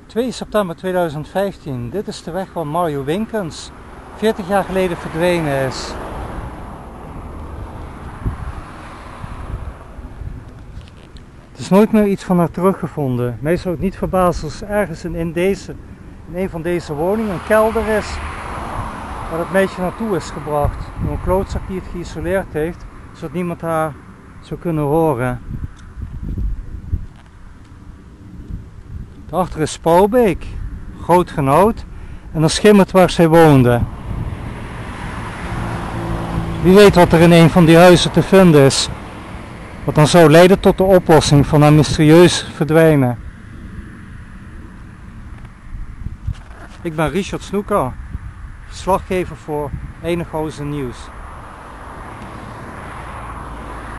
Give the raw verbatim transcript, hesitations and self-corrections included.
twee september tweeduizend vijftien. Dit is de weg waar Mario Winkens veertig jaar geleden verdwenen is. Er is nooit meer iets van haar teruggevonden. Mij zou het niet verbazen als ergens in, in, deze, in een van deze woningen een kelder is waar het meisje naartoe is gebracht. Door een klootzak die het geïsoleerd heeft, zodat niemand haar zou kunnen horen. Daarachter is Spouwbeek, Groot Genoot, en dan schimmert waar zij woonde. Wie weet wat er in een van die huizen te vinden is, wat dan zou leiden tot de oplossing van haar mysterieus verdwijnen. Ik ben Richard Snoeker, verslaggever voor Einighausen Nieuws.